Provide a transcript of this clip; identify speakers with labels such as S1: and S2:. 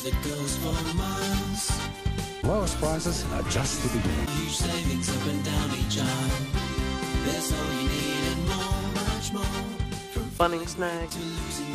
S1: that goes for miles.
S2: Lowest prices are just the beginning.
S1: Huge savings up and down each aisle. There's all you need and more, much more. From
S3: Funny snack.
S1: to losing